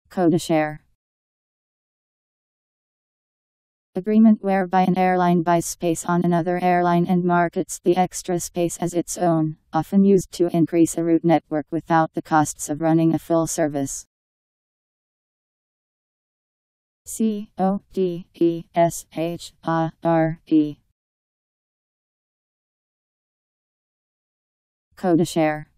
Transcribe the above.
Codeshare. Agreement whereby an airline buys space on another airline and markets the extra space as its own, often used to increase a route network without the costs of running a full service. Codeshare. Codeshare.